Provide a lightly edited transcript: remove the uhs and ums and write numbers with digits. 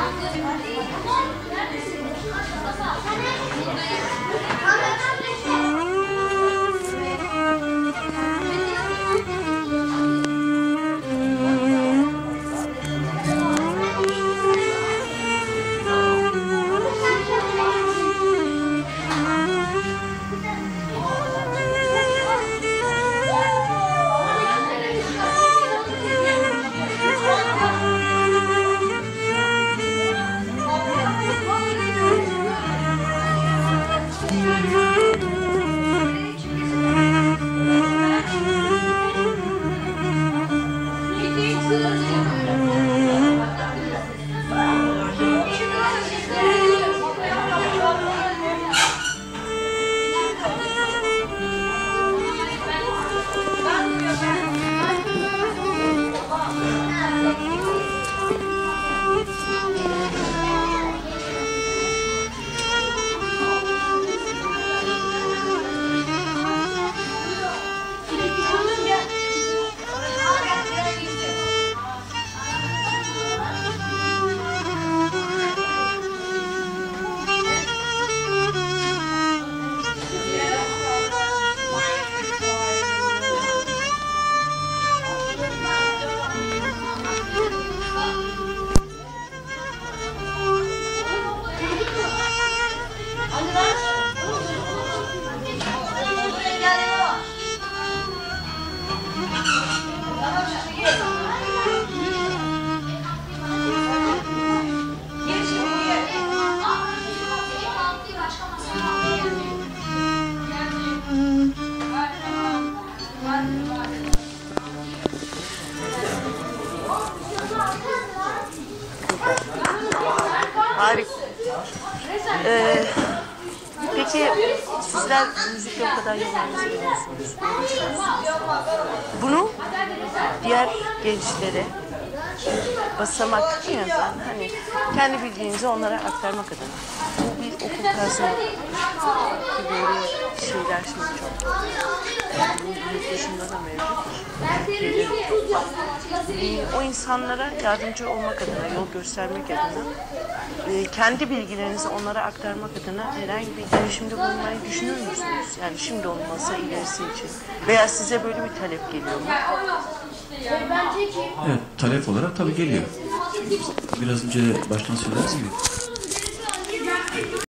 Harika. Peki sizler müzikle o kadar yollarınızı bunu diğer gençlere basamak en azından hani kendi bildiğinizi onlara aktarmak adına. Bu bir okul tarzı böyle şeyler şimdi çok. Yurt dışında da mevcut. O insanlara yardımcı olmak adına, yol göstermek adına, kendi bilgilerinizi onlara aktarmak adına herhangi bir girişimde bulunmayı düşünür müsünüz? Yani şimdi olmasa ilerisi için. Veya size böyle bir talep geliyor mu? Evet, talep olarak tabii geliyor. Biraz önce baştan söylediğiniz gibi